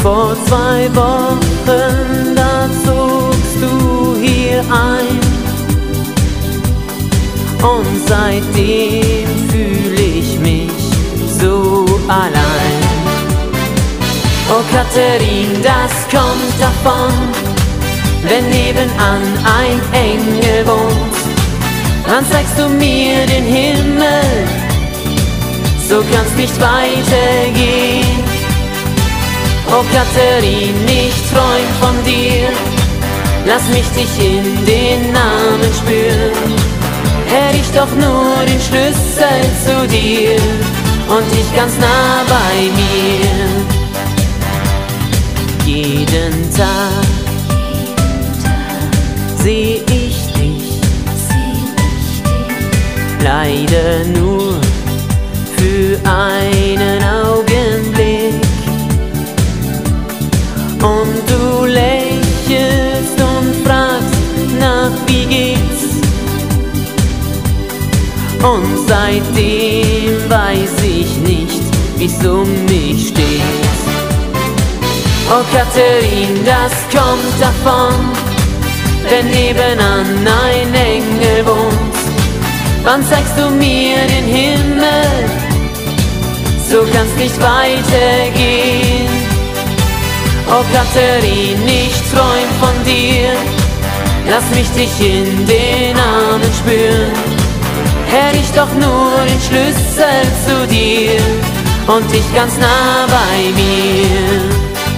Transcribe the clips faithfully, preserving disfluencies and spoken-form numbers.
Vor zwei Wochen, da zogst du hier ein, und seitdem fühle ich mich so allein. Oh Katharin, das kommt davon, wenn nebenan ein Engel wohnt. Dann zeigst du mir den Himmel, so kann's nicht weitergehen. Oh Katharin, ich träum von dir, lass mich dich in den Namen spüren. Hätt ich doch nur den Schlüssel zu dir und dich ganz nah bei mir. Jeden Tag seh ich dich, leider nur für einen Augenblick. Und du lächelst und fragst nach, wie geht's? Und seitdem weiß ich nicht, wie's um mich steht. Oh Katharin, das kommt davon, wenn nebenan ein Engel wohnt. Wann zeigst du mir den Himmel, so kann's nicht weitergehen. Oh Katharin, ich träum von dir, lass mich dich in den Armen spüren. Hätt ich doch nur den Schlüssel zu dir und dich ganz nah bei mir.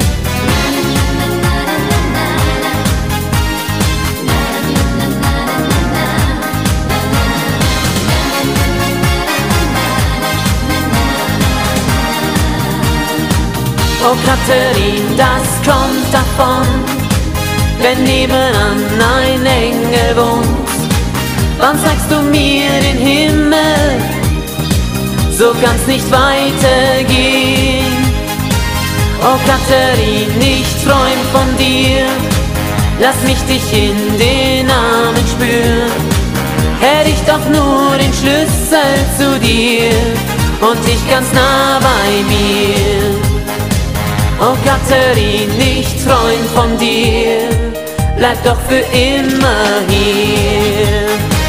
Oh Katharin, das kommt davon, wenn nebenan ein Engel wohnt. Wann zeigst du mir den Himmel, so kann's nicht weitergehen. Oh Katharin, ich träum von dir, lass mich dich in den Armen spüren. Hätt ich doch nur den Schlüssel zu dir und dich ganz nah bei mir. Oh Katharin, ich träum von dir, bleib doch für immer hier.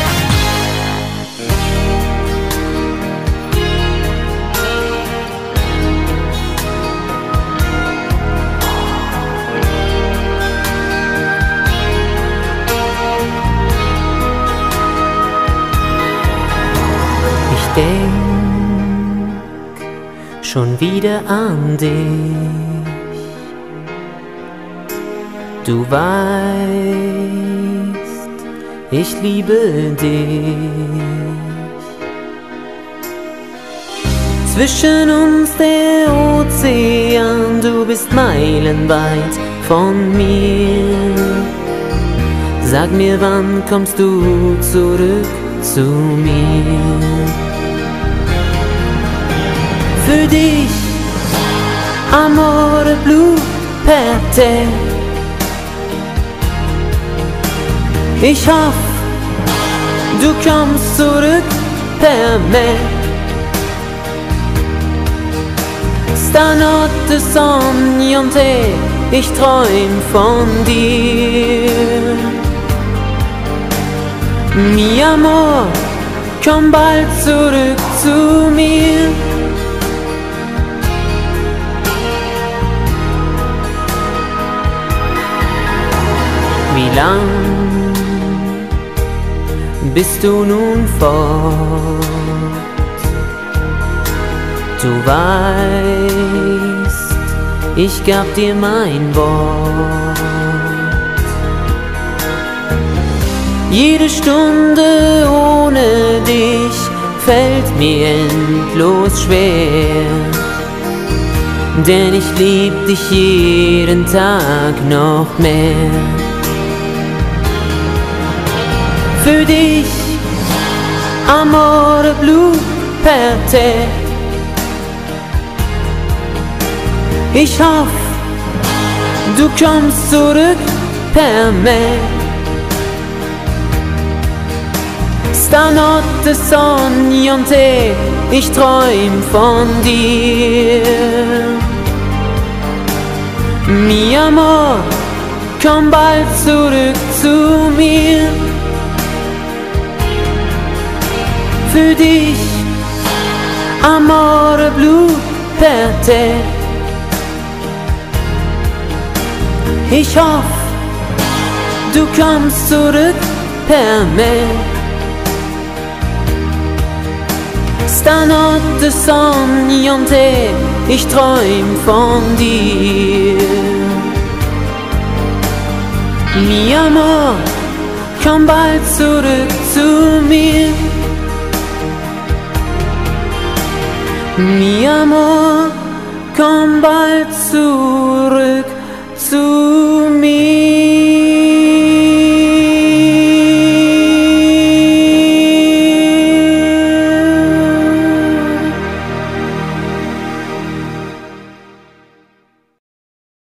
Ich denk schon wieder an dich. Du weißt, ich liebe dich. Zwischen uns der Ozean, du bist meilenweit von mir. Sag mir, wann kommst du zurück zu mir? Für dich, amore blu per te. Ich hoff, du kommst zurück per me. Stanotte sogno te, ich träum von dir. Mi amor, komm bald zurück zu mir. Wie lang bist du nun fort? Du weißt, ich gab dir mein Wort. Jede Stunde ohne dich fällt mir endlos schwer, denn ich lieb dich jeden Tag noch mehr. Für dich, amore blu per te. Ich hoff, du kommst zurück per me. Stanotte sogno te, ich träum von dir. Mi amor, komm bald zurück zu mir. Für dich, amore blu per te. Ich hoff, du kommst zurück per Mail. Stanotte sogno te, ich träum von dir. Mi amor, komm bald zurück zu mir. Mi amor, komm bald zurück zu mir.